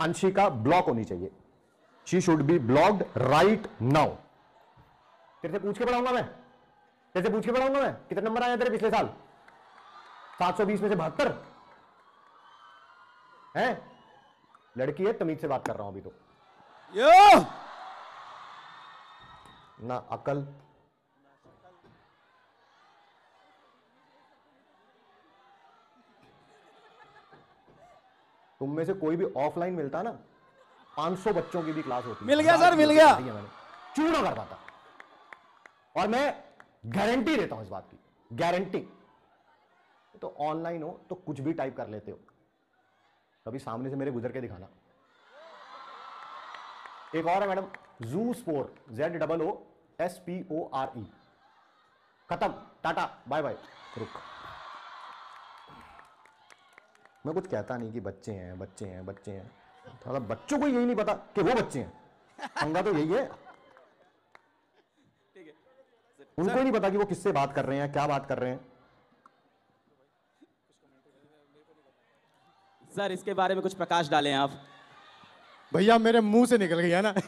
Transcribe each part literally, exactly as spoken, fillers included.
Anshika block होनी चाहिए, she should be blocked right now. तेरे से पूछ के पढ़ाऊंगा मैं, तेरे से पूछ के पढ़ाऊंगा मैं, कितने नंबर आए तेरे पिछले साल? सात सौ बीस में से बहत्तर है। लड़की है, तमीज से बात कर रहा हूं अभी तो। यो ना अकल, तुम में से कोई भी ऑफलाइन मिलता ना, पांच सौ बच्चों की भी क्लास होती। मिल गया सर, मिल गया। चूना कर पाता। और मैं गारंटी देता हूं इस बात की, गारंटी। तो ऑनलाइन हो तो कुछ भी टाइप कर लेते हो, कभी सामने से मेरे गुजर के दिखाना। एक और है madam, zoospore, Z double O S P O R E. खत्म, टाटा बाय बाय। रुक, मैं कुछ कहता नहीं कि बच्चे हैं बच्चे हैं बच्चे हैं, थोड़ा बच्चों को यही नहीं पता कि वो बच्चे हैं। पंगा तो यही है, उनको ही नहीं पता कि वो किससे बात कर रहे हैं, क्या बात कर रहे हैं। सर इसके बारे में कुछ प्रकाश डालें आप। भैया मेरे मुंह से निकल गई है ना।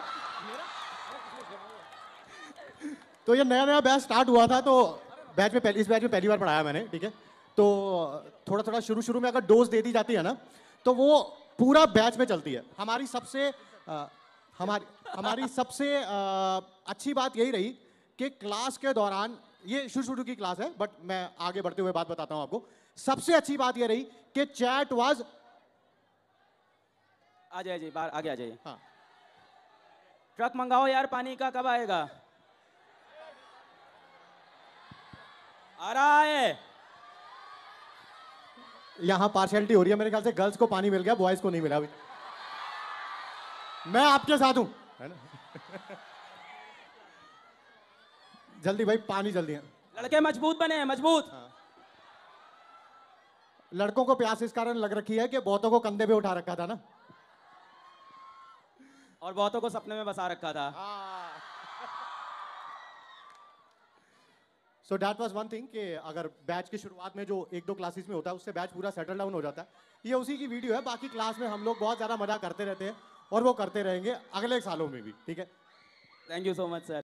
तो ये नया नया बैच स्टार्ट हुआ था, तो बैच में पहली, इस बैच में पहली बार पढ़ाया मैंने, ठीक है। तो थोड़ा थोड़ा शुरू शुरू में अगर डोज दे दी जाती है ना, तो वो पूरा बैच में चलती है। हमारी सबसे आ, हमारी हमारी सबसे आ, अच्छी बात यही रही कि क्लास के दौरान, ये शुरू शुरू की क्लास है बट मैं आगे बढ़ते हुए बात बताता हूं आपको। सबसे अच्छी बात यह रही कि चैट वाज, आ जाइए बाहर, आगे आ जाइए। हाँ, ट्रक मंगाओ यार, पानी का कब आएगा? आ रहा है। यहां पार्शियलिटी हो रही है मेरे ख्याल से, गर्ल्स को पानी मिल गया, बॉयज को नहीं मिला अभी। मैं आपके साथ हूं, है ना। जल्दी भाई, पानी जल्दी है। लड़के मजबूत बने हैं, मजबूत। हाँ। लड़कों को प्यास इस कारण लग रखी है कि बहुतों को कंधे पे उठा रखा था ना, और बहुतों को सपने में बसा रखा था। So that was one thing कि अगर बैच की शुरुआत में जो एक दो क्लासेस में होता है, उससे बैच पूरा सेटल डाउन हो जाता है। ये उसी की वीडियो है। बाकी क्लास में हम लोग बहुत ज्यादा मजा करते रहते हैं और वो करते रहेंगे अगले सालों में भी, ठीक है। Thank you so much sir.